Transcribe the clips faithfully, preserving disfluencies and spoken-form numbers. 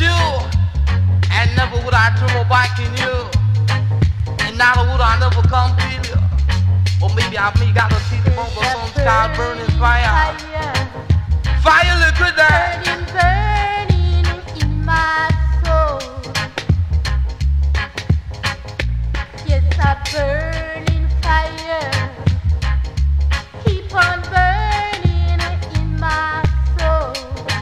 you, and never would I dream of biking you, and neither would I never come feel you. Or maybe I may got a teeth over some sky burning fire. Fire liquid that burning, burning in my soul. Yes, a burning fire. Keep on burning in my soul.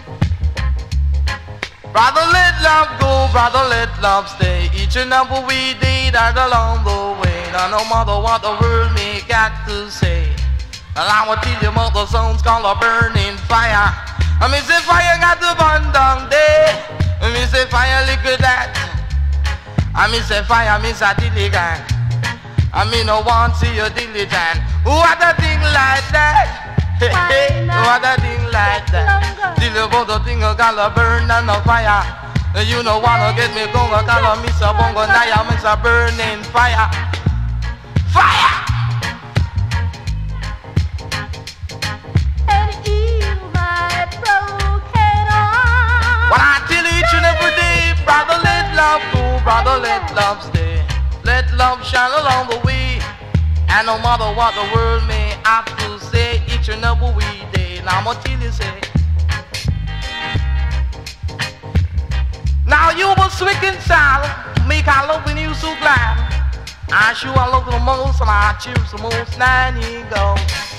Brother, let love go, brother, let love stay. Each and every day that along the way. Now no matter what the world may got to say, and I will tell you mother songs called a burning fire. I mean say fire got to burn down there. I mean say fire liquid that. I mean say fire means a diligent. I mean no one see you diligent. What a thing like that. Hey, hey, what a thing like that. Till you put the thing got to burn down the fire. You know wanna get me going, call me so bongo naya means a burning fire. Fire! And heal my broken heart. When I tell each and every day, brother, let love go, brother, let love stay. Let love shine along the way. And no matter what the world may have to say, each and every day. Now I'm gonna tell you, say. Now you was sweet and silent, make I love when you so glad. I sure I love the most and I choose the most, now you go.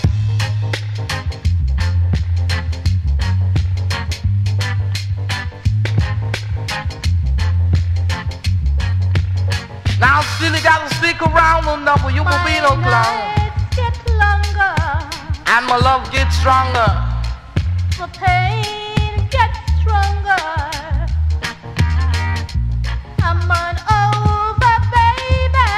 Now still you gotta stick around on number, you will be no clown. Get longer, and my love gets stronger. the pain gets stronger. I'm on over, baby,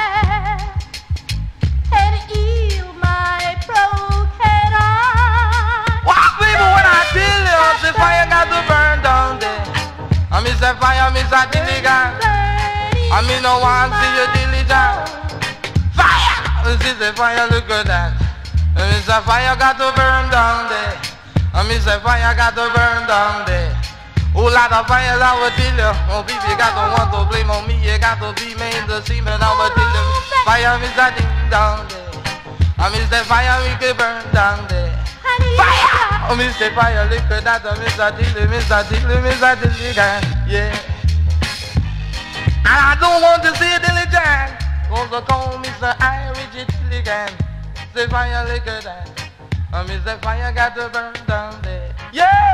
and heal my broken heart. Wow, baby, when I tell you, the fire got to burn down there. I miss that fire, I miss that diligent. I mean, no one see you diligent. Fire! This is the fire, look at that. I miss that fire got to burn down there. I miss that fire got to burn down there. Oh, lot of fires I will tell you. Oh, baby, you got to want to blame on me. You got to be made to see me. I will tell you. Fire miss that thing down there. I miss that fire we could burn down there. Fire! I miss that fire, look at that. I miss that deal, miss that deal, miss that deal again. Yeah. And I don't want to see it diligent. Cause they call me the Irish diligent. The fire look at that. I miss that fire got to burn down there. Yeah!